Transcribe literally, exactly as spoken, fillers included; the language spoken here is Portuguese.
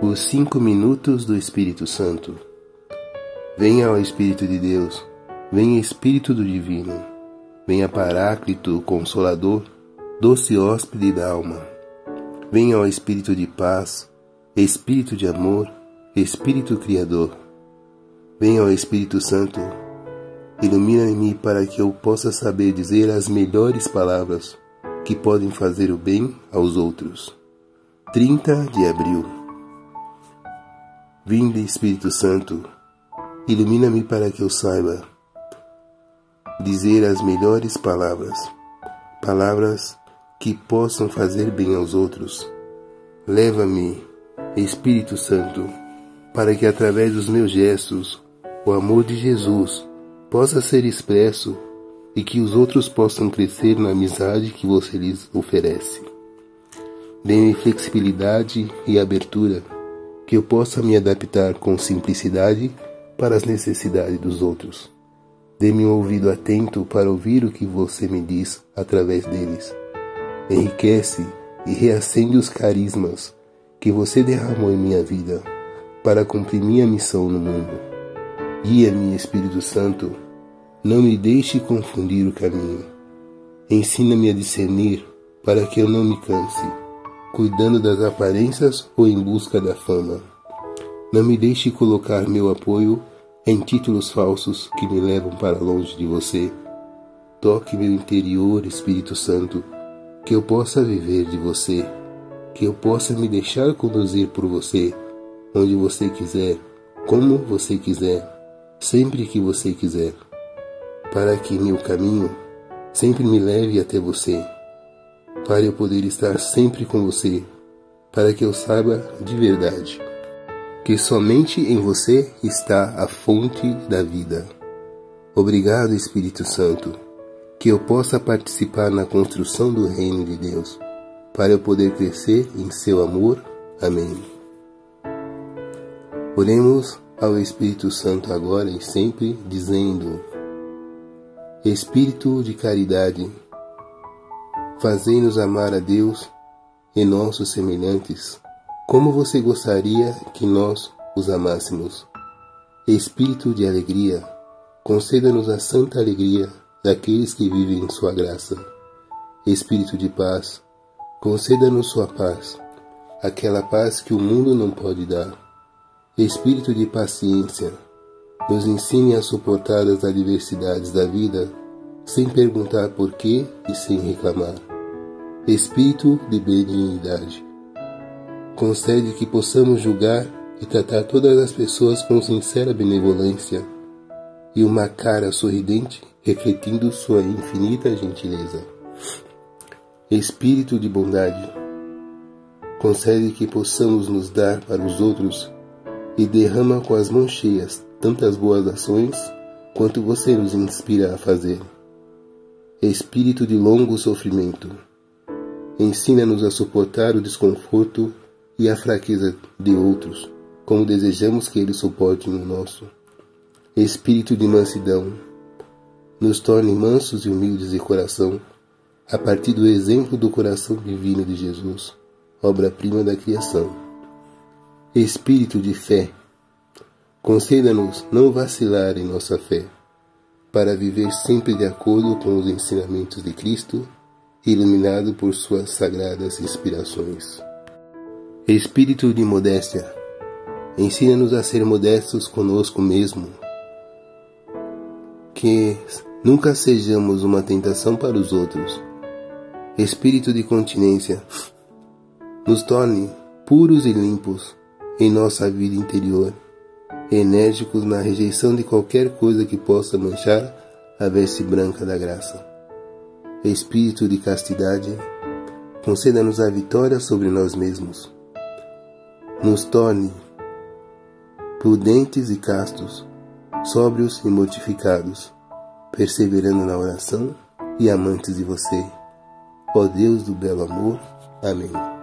Os cinco minutos do Espírito Santo. Venha ao Espírito de Deus, venha Espírito do Divino, venha Paráclito, Consolador, doce hóspede da alma. Venha ao Espírito de paz, Espírito de amor, Espírito Criador. Venha ao Espírito Santo, ilumina-me para que eu possa saber dizer as melhores palavras que podem fazer o bem aos outros. trinta de abril. Vinde, Espírito Santo, ilumina-me para que eu saiba dizer as melhores palavras, palavras que possam fazer bem aos outros. Leva-me, Espírito Santo, para que através dos meus gestos, o amor de Jesus possa ser expresso e que os outros possam crescer na amizade que você lhes oferece. Dê-me flexibilidade e abertura, que eu possa me adaptar com simplicidade para as necessidades dos outros. Dê-me um ouvido atento para ouvir o que você me diz através deles. Enriquece e reacende os carismas que você derramou em minha vida para cumprir minha missão no mundo. Guia-me, Espírito Santo, não me deixe confundir o caminho. Ensina-me a discernir para que eu não me canse, cuidando das aparências ou em busca da fama. Não me deixe colocar meu apoio em títulos falsos que me levam para longe de você. Toque meu interior, Espírito Santo, que eu possa viver de você, que eu possa me deixar conduzir por você, onde você quiser, como você quiser, sempre que você quiser, para que meu caminho sempre me leve até você, para eu poder estar sempre com você, para que eu saiba de verdade que somente em você está a fonte da vida. Obrigado, Espírito Santo, que eu possa participar na construção do reino de Deus, para eu poder crescer em seu amor. Amém. Oremos ao Espírito Santo agora e sempre, dizendo: Espírito de caridade, fazei-nos amar a Deus e nossos semelhantes, como você gostaria que nós os amássemos. Espírito de alegria, conceda-nos a santa alegria daqueles que vivem em sua graça. Espírito de paz, conceda-nos sua paz, aquela paz que o mundo não pode dar. Espírito de paciência, nos ensine a suportar as adversidades da vida, sem perguntar por quê e sem reclamar. Espírito de benignidade, concede que possamos julgar e tratar todas as pessoas com sincera benevolência e uma cara sorridente refletindo sua infinita gentileza. Espírito de bondade, concede que possamos nos dar para os outros e derrama com as mãos cheias tantas boas ações quanto você nos inspira a fazer. Espírito de longo sofrimento, ensina-nos a suportar o desconforto e a fraqueza de outros, como desejamos que eles suportem o nosso. Espírito de mansidão, nos torne mansos e humildes de coração, a partir do exemplo do coração divino de Jesus, obra-prima da criação. Espírito de fé, conceda-nos não vacilar em nossa fé, para viver sempre de acordo com os ensinamentos de Cristo, iluminado por suas sagradas inspirações. Espírito de modéstia, ensina-nos a ser modestos conosco mesmo, que nunca sejamos uma tentação para os outros. Espírito de continência, nos torne puros e limpos em nossa vida interior, enérgicos na rejeição de qualquer coisa que possa manchar a veste branca da graça. Espírito de castidade, conceda-nos a vitória sobre nós mesmos. Nos torne prudentes e castos, sóbrios e mortificados, perseverando na oração e amantes de você. Ó Deus do belo amor. Amém.